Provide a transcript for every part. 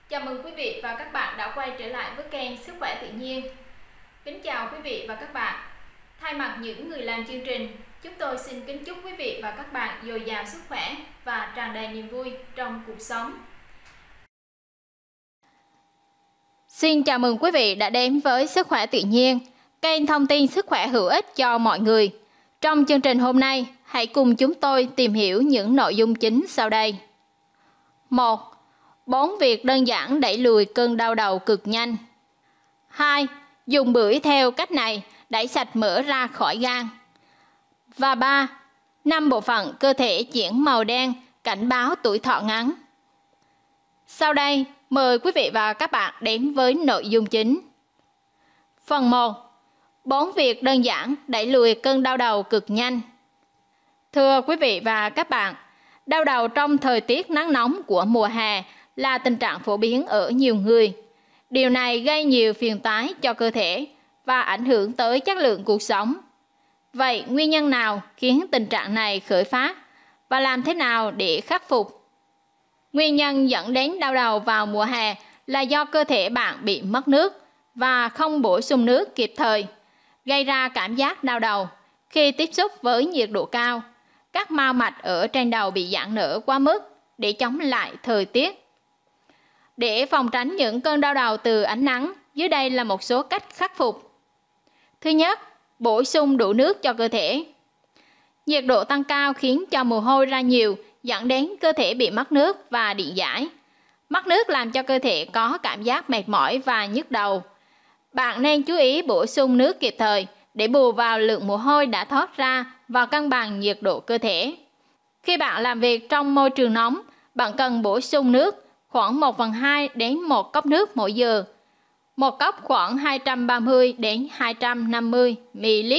Chào mừng quý vị và các bạn đã quay trở lại với kênh Sức khỏe tự nhiên. Kính chào quý vị và các bạn. Thay mặt những người làm chương trình, chúng tôi xin kính chúc quý vị và các bạn dồi dào sức khỏe và tràn đầy niềm vui trong cuộc sống. Xin chào mừng quý vị đã đến với Sức khỏe tự nhiên, kênh thông tin sức khỏe hữu ích cho mọi người. Trong chương trình hôm nay, hãy cùng chúng tôi tìm hiểu những nội dung chính sau đây. 1. 4 việc đơn giản đẩy lùi cơn đau đầu cực nhanh. 2. Dùng bưởi theo cách này đẩy sạch mỡ ra khỏi gan. Và 3. 5 bộ phận cơ thể chuyển màu đen cảnh báo tuổi thọ ngắn. Sau đây, mời quý vị và các bạn đến với nội dung chính. Phần 1. 4 việc đơn giản đẩy lùi cơn đau đầu cực nhanh. Thưa quý vị và các bạn, đau đầu trong thời tiết nắng nóng của mùa hè là tình trạng phổ biến ở nhiều người. Điều này gây nhiều phiền toái cho cơ thể và ảnh hưởng tới chất lượng cuộc sống. Vậy nguyên nhân nào khiến tình trạng này khởi phát và làm thế nào để khắc phục? Nguyên nhân dẫn đến đau đầu vào mùa hè là do cơ thể bạn bị mất nước và không bổ sung nước kịp thời, gây ra cảm giác đau đầu. Khi tiếp xúc với nhiệt độ cao, các mao mạch ở trên đầu bị giãn nở quá mức để chống lại thời tiết. Để phòng tránh những cơn đau đầu từ ánh nắng, dưới đây là một số cách khắc phục. Thứ nhất, bổ sung đủ nước cho cơ thể. Nhiệt độ tăng cao khiến cho mồ hôi ra nhiều, dẫn đến cơ thể bị mất nước và điện giải. Mất nước làm cho cơ thể có cảm giác mệt mỏi và nhức đầu. Bạn nên chú ý bổ sung nước kịp thời để bù vào lượng mồ hôi đã thoát ra và cân bằng nhiệt độ cơ thể. Khi bạn làm việc trong môi trường nóng, bạn cần bổ sung nước khoảng 1/2 đến 1 cốc nước mỗi giờ. Một cốc khoảng 230 đến 250 ml.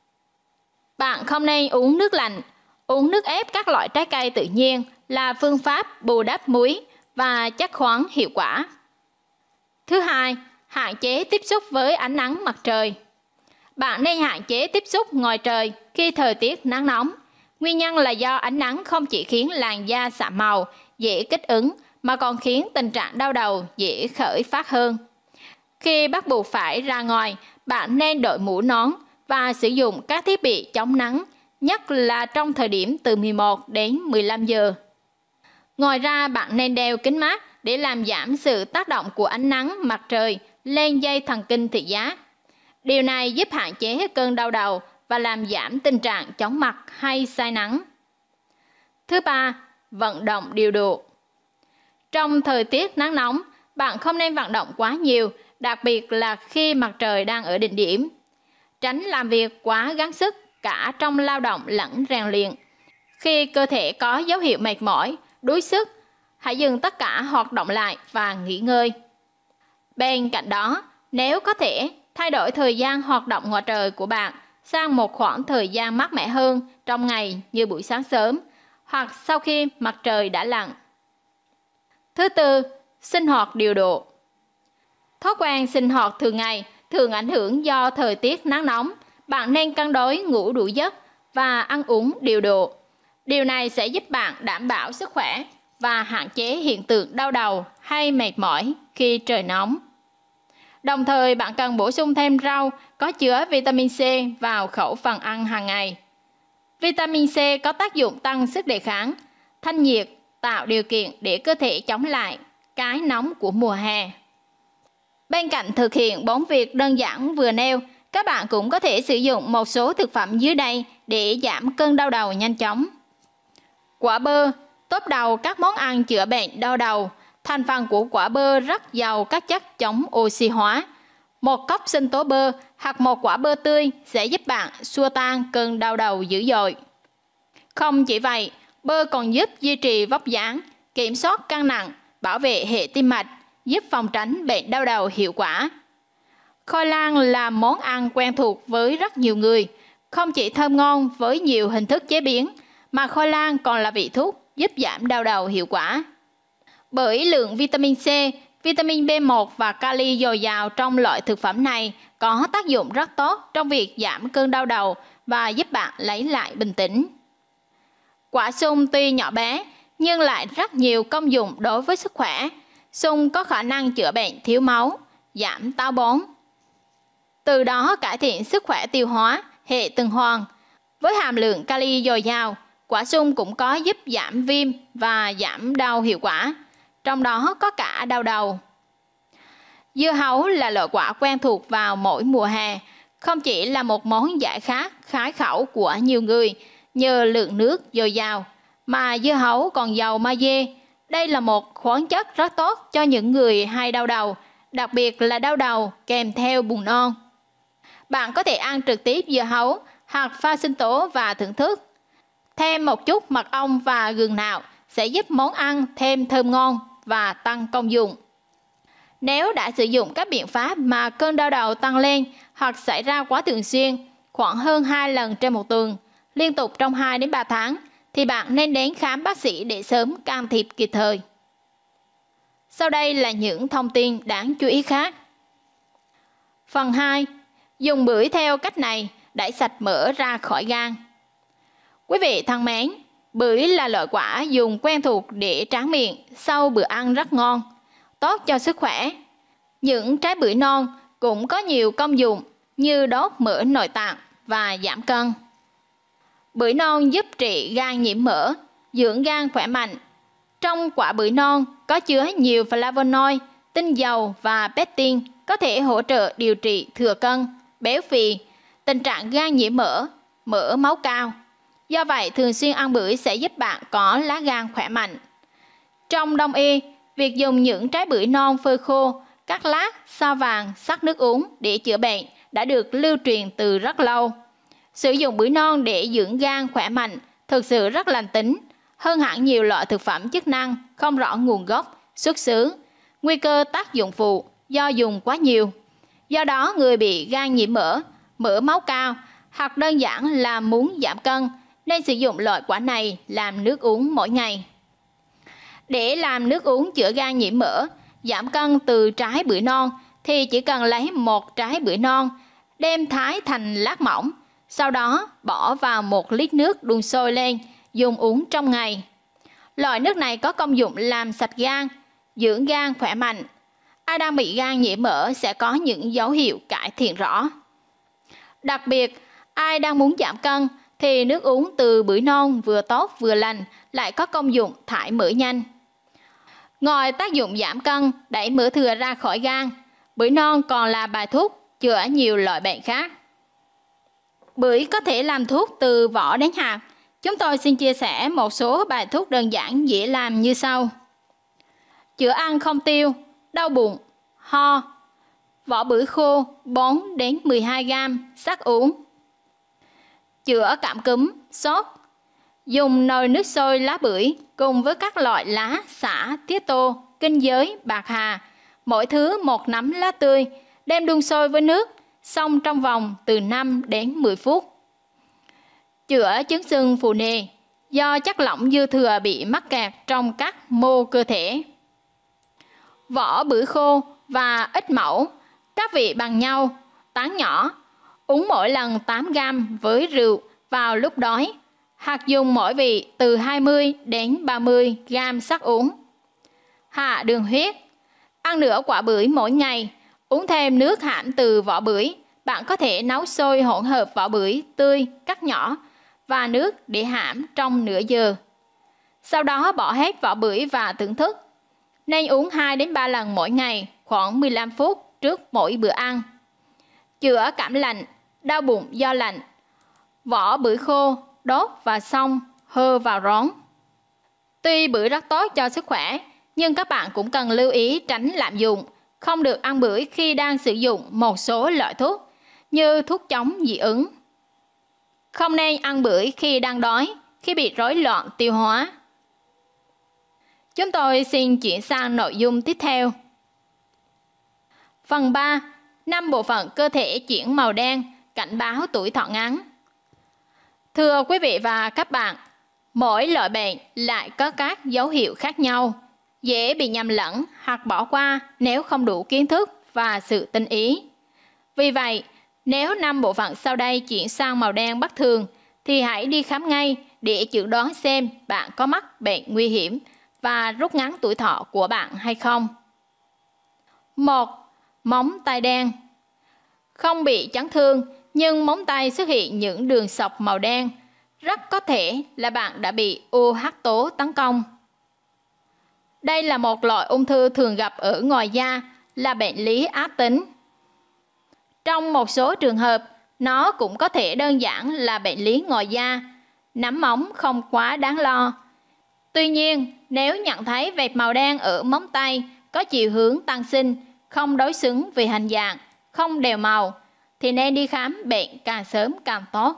Bạn không nên uống nước lạnh. Uống nước ép các loại trái cây tự nhiên là phương pháp bù đắp muối và chất khoáng hiệu quả. Thứ hai, hạn chế tiếp xúc với ánh nắng mặt trời. Bạn nên hạn chế tiếp xúc ngoài trời khi thời tiết nắng nóng. Nguyên nhân là do ánh nắng không chỉ khiến làn da sạm màu, dễ kích ứng, mà còn khiến tình trạng đau đầu dễ khởi phát hơn. Khi bắt buộc phải ra ngoài, bạn nên đội mũ nón và sử dụng các thiết bị chống nắng, nhất là trong thời điểm từ 11 đến 15 giờ. Ngoài ra, bạn nên đeo kính mát để làm giảm sự tác động của ánh nắng mặt trời lên dây thần kinh thị giác. Điều này giúp hạn chế cơn đau đầu và làm giảm tình trạng chóng mặt hay say nắng. Thứ ba, vận động điều độ. Trong thời tiết nắng nóng, bạn không nên vận động quá nhiều, đặc biệt là khi mặt trời đang ở đỉnh điểm. Tránh làm việc quá gắng sức cả trong lao động lẫn rèn luyện. Khi cơ thể có dấu hiệu mệt mỏi, đuối sức, hãy dừng tất cả hoạt động lại và nghỉ ngơi. Bên cạnh đó, nếu có thể, thay đổi thời gian hoạt động ngoài trời của bạn sang một khoảng thời gian mát mẻ hơn trong ngày như buổi sáng sớm hoặc sau khi mặt trời đã lặn. Thứ tư, sinh hoạt điều độ. Thói quen sinh hoạt thường ngày thường ảnh hưởng do thời tiết nắng nóng. Bạn nên cân đối ngủ đủ giấc và ăn uống điều độ. Điều này sẽ giúp bạn đảm bảo sức khỏe và hạn chế hiện tượng đau đầu hay mệt mỏi khi trời nóng. Đồng thời, bạn cần bổ sung thêm rau có chứa vitamin C vào khẩu phần ăn hàng ngày. Vitamin C có tác dụng tăng sức đề kháng, thanh nhiệt, tạo điều kiện để cơ thể chống lại cái nóng của mùa hè. Bên cạnh thực hiện 4 việc đơn giản vừa nêu, các bạn cũng có thể sử dụng một số thực phẩm dưới đây để giảm cơn đau đầu nhanh chóng. Quả bơ, top đầu các món ăn chữa bệnh đau đầu. Thành phần của quả bơ rất giàu các chất chống oxy hóa. Một cốc sinh tố bơ hoặc một quả bơ tươi sẽ giúp bạn xua tan cơn đau đầu dữ dội. Không chỉ vậy, bơ còn giúp duy trì vóc dáng, kiểm soát cân nặng, bảo vệ hệ tim mạch, giúp phòng tránh bệnh đau đầu hiệu quả. Khoai lang là món ăn quen thuộc với rất nhiều người. Không chỉ thơm ngon với nhiều hình thức chế biến, mà khoai lang còn là vị thuốc giúp giảm đau đầu hiệu quả. Bởi lượng vitamin C, vitamin B1 và kali dồi dào trong loại thực phẩm này có tác dụng rất tốt trong việc giảm cơn đau đầu và giúp bạn lấy lại bình tĩnh. Quả sung tuy nhỏ bé nhưng lại rất nhiều công dụng đối với sức khỏe. Sung có khả năng chữa bệnh thiếu máu, giảm táo bón, từ đó cải thiện sức khỏe tiêu hóa, hệ tuần hoàn. Với hàm lượng kali dồi dào, quả sung cũng có giúp giảm viêm và giảm đau hiệu quả, trong đó có cả đau đầu. Dưa hấu là loại quả quen thuộc vào mỗi mùa hè, không chỉ là một món giải khát khái khẩu của nhiều người nhờ lượng nước dồi dào, mà dưa hấu còn giàu magie. Đây là một khoáng chất rất tốt cho những người hay đau đầu, đặc biệt là đau đầu kèm theo buồn nôn. Bạn có thể ăn trực tiếp dưa hấu hoặc pha sinh tố và thưởng thức. Thêm một chút mật ong và gừng nạo sẽ giúp món ăn thêm thơm ngon và tăng công dụng. Nếu đã sử dụng các biện pháp mà cơn đau đầu tăng lên hoặc xảy ra quá thường xuyên, khoảng hơn 2 lần trên một tuần, liên tục trong 2 đến 3 tháng, thì bạn nên đến khám bác sĩ để sớm can thiệp kịp thời. Sau đây là những thông tin đáng chú ý khác. Phần 2. Dùng bưởi theo cách này đẩy sạch mỡ ra khỏi gan. Quý vị thân mến, bưởi là loại quả dùng quen thuộc để tráng miệng sau bữa ăn rất ngon, tốt cho sức khỏe. Những trái bưởi non cũng có nhiều công dụng như đốt mỡ nội tạng và giảm cân. Bưởi non giúp trị gan nhiễm mỡ, dưỡng gan khỏe mạnh. Trong quả bưởi non có chứa nhiều flavonoid, tinh dầu và pectin có thể hỗ trợ điều trị thừa cân, béo phì, tình trạng gan nhiễm mỡ, mỡ máu cao. Do vậy, thường xuyên ăn bưởi sẽ giúp bạn có lá gan khỏe mạnh. Trong Đông y, việc dùng những trái bưởi non phơi khô, cắt lát, sao vàng, sắc nước uống để chữa bệnh đã được lưu truyền từ rất lâu. Sử dụng bưởi non để dưỡng gan khỏe mạnh thực sự rất lành tính, hơn hẳn nhiều loại thực phẩm chức năng không rõ nguồn gốc, xuất xứ, nguy cơ tác dụng phụ do dùng quá nhiều. Do đó, người bị gan nhiễm mỡ, mỡ máu cao hoặc đơn giản là muốn giảm cân nên sử dụng loại quả này làm nước uống mỗi ngày. Để làm nước uống chữa gan nhiễm mỡ, giảm cân từ trái bưởi non thì chỉ cần lấy một trái bưởi non, đem thái thành lát mỏng, sau đó bỏ vào 1 lít nước đun sôi lên, dùng uống trong ngày. Loại nước này có công dụng làm sạch gan, dưỡng gan khỏe mạnh. Ai đang bị gan nhiễm mỡ sẽ có những dấu hiệu cải thiện rõ. Đặc biệt, ai đang muốn giảm cân thì nước uống từ bưởi non vừa tốt vừa lành, lại có công dụng thải mỡ nhanh. Ngoài tác dụng giảm cân, đẩy mỡ thừa ra khỏi gan, bưởi non còn là bài thuốc chữa nhiều loại bệnh khác. Bưởi có thể làm thuốc từ vỏ đến hạt. Chúng tôi xin chia sẻ một số bài thuốc đơn giản dễ làm như sau. Chữa ăn không tiêu, đau bụng, ho. Vỏ bưởi khô 4 đến 12 g sắc uống. Chữa cảm cúm, sốt. Dùng nồi nước sôi lá bưởi cùng với các loại lá xả, tía tô, kinh giới, bạc hà, mỗi thứ 1 nắm lá tươi, đem đun sôi với nước, xong trong vòng từ 5 đến 10 phút. Chữa chứng sưng phù nề do chất lỏng dư thừa bị mắc kẹt trong các mô cơ thể. Vỏ bưởi khô và ít mẫu, các vị bằng nhau, tán nhỏ, uống mỗi lần 8 g với rượu vào lúc đói, hoặc dùng mỗi vị từ 20 đến 30 g sắc uống. Hạ đường huyết, ăn nửa quả bưởi mỗi ngày, uống thêm nước hãm từ vỏ bưởi. Bạn có thể nấu sôi hỗn hợp vỏ bưởi tươi cắt nhỏ và nước để hãm trong nửa giờ. Sau đó bỏ hết vỏ bưởi và thưởng thức. Nên uống 2 đến 3 lần mỗi ngày, khoảng 15 phút trước mỗi bữa ăn. Chữa cảm lạnh, đau bụng do lạnh. Vỏ bưởi khô, đốt và xông, hơ vào rón. Tuy bưởi rất tốt cho sức khỏe, nhưng các bạn cũng cần lưu ý tránh lạm dụng. Không được ăn bưởi khi đang sử dụng một số loại thuốc, như thuốc chống dị ứng. Không nên ăn bưởi khi đang đói, khi bị rối loạn tiêu hóa. Chúng tôi xin chuyển sang nội dung tiếp theo. Phần 3. 5 bộ phận cơ thể chuyển màu đen, cảnh báo tuổi thọ ngắn. Thưa quý vị và các bạn, mỗi loại bệnh lại có các dấu hiệu khác nhau, dễ bị nhầm lẫn hoặc bỏ qua nếu không đủ kiến thức và sự tinh ý. Vì vậy, nếu 5 bộ phận sau đây chuyển sang màu đen bất thường, thì hãy đi khám ngay để chẩn đoán xem bạn có mắc bệnh nguy hiểm và rút ngắn tuổi thọ của bạn hay không. 1. Móng tay đen. Không bị chấn thương, nhưng móng tay xuất hiện những đường sọc màu đen, rất có thể là bạn đã bị UH tố tấn công. Đây là một loại ung thư thường gặp ở ngoài da, là bệnh lý ác tính. Trong một số trường hợp, nó cũng có thể đơn giản là bệnh lý ngoài da, nấm móng không quá đáng lo. Tuy nhiên, nếu nhận thấy vệt màu đen ở móng tay có chiều hướng tăng sinh, không đối xứng về hình dạng, không đều màu, thì nên đi khám bệnh càng sớm càng tốt.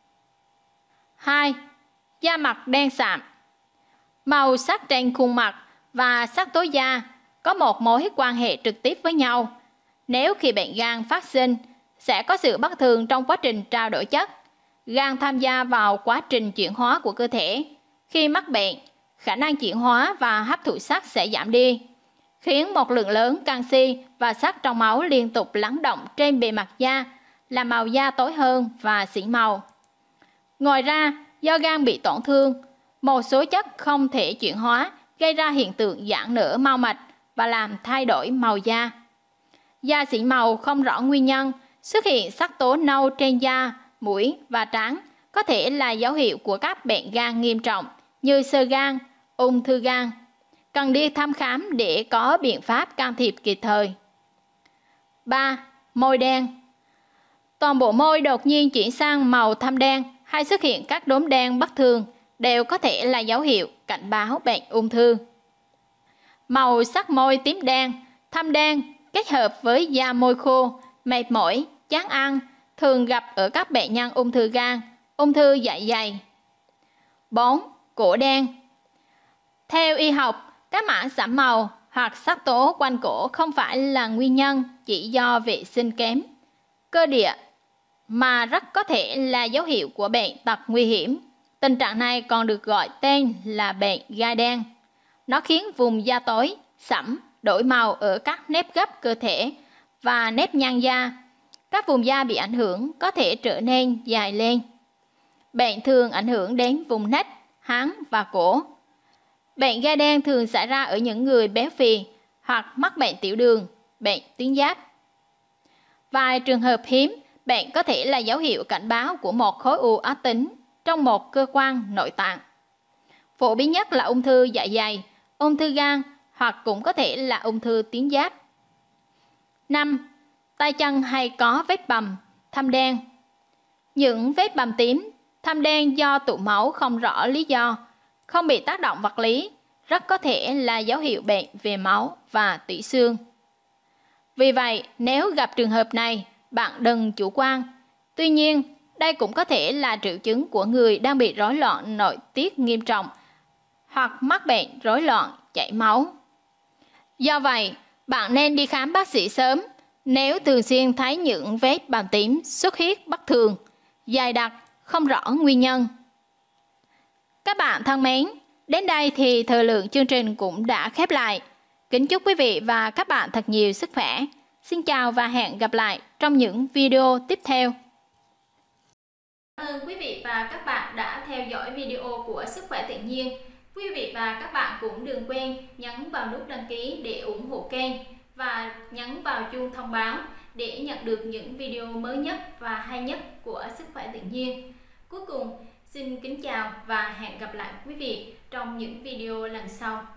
2. Da mặt đen sạm. Màu sắc trên khuôn mặt và sắc tố da có một mối quan hệ trực tiếp với nhau. Nếu khi bệnh gan phát sinh, sẽ có sự bất thường trong quá trình trao đổi chất. Gan tham gia vào quá trình chuyển hóa của cơ thể. Khi mắc bệnh, khả năng chuyển hóa và hấp thụ sắt sẽ giảm đi, khiến một lượng lớn canxi và sắt trong máu liên tục lắng động trên bề mặt da, làm màu da tối hơn và xỉn màu. Ngoài ra, do gan bị tổn thương, một số chất không thể chuyển hóa gây ra hiện tượng giãn nở mau mạch và làm thay đổi màu da. Da xỉn màu không rõ nguyên nhân, xuất hiện sắc tố nâu trên da, mũi và trán có thể là dấu hiệu của các bệnh gan nghiêm trọng như xơ gan, ung thư gan. Cần đi thăm khám để có biện pháp can thiệp kịp thời. 3. Môi đen. Toàn bộ môi đột nhiên chuyển sang màu thâm đen hay xuất hiện các đốm đen bất thường đều có thể là dấu hiệu cảnh báo bệnh ung thư. Màu sắc môi tím đen, thâm đen kết hợp với da môi khô, mệt mỏi, chán ăn thường gặp ở các bệnh nhân ung thư gan, ung thư dạ dày. 4. Cổ đen. Theo y học, các mảng sẫm màu hoặc sắc tố quanh cổ không phải là nguyên nhân chỉ do vệ sinh kém cơ địa, mà rất có thể là dấu hiệu của bệnh tật nguy hiểm. Tình trạng này còn được gọi tên là bệnh gai đen. Nó khiến vùng da tối, sẫm, đổi màu ở các nếp gấp cơ thể và nếp nhăn da. Các vùng da bị ảnh hưởng có thể trở nên dài lên. Bệnh thường ảnh hưởng đến vùng nách, háng và cổ. Bệnh gai đen thường xảy ra ở những người béo phì hoặc mắc bệnh tiểu đường, bệnh tuyến giáp. Vài trường hợp hiếm, bệnh có thể là dấu hiệu cảnh báo của một khối u ác tính trong một cơ quan nội tạng. Phổ biến nhất là ung thư dạ dày, ung thư gan hoặc cũng có thể là ung thư tuyến giáp. 5. Tay chân hay có vết bầm, thâm đen. Những vết bầm tím, thâm đen do tụ máu không rõ lý do, không bị tác động vật lý, rất có thể là dấu hiệu bệnh về máu và tủy xương. Vì vậy, nếu gặp trường hợp này, bạn đừng chủ quan. Tuy nhiên, đây cũng có thể là triệu chứng của người đang bị rối loạn nội tiết nghiêm trọng hoặc mắc bệnh rối loạn chảy máu. Do vậy, bạn nên đi khám bác sĩ sớm nếu thường xuyên thấy những vết bầm tím xuất huyết bất thường, dày đặc, không rõ nguyên nhân. Các bạn thân mến, đến đây thì thời lượng chương trình cũng đã khép lại. Kính chúc quý vị và các bạn thật nhiều sức khỏe. Xin chào và hẹn gặp lại trong những video tiếp theo. Cảm ơn quý vị và các bạn đã theo dõi video của Sức khỏe tự nhiên. Quý vị và các bạn cũng đừng quên nhấn vào nút đăng ký để ủng hộ kênh và nhấn vào chuông thông báo để nhận được những video mới nhất và hay nhất của Sức khỏe tự nhiên. Cuối cùng, xin kính chào và hẹn gặp lại quý vị trong những video lần sau.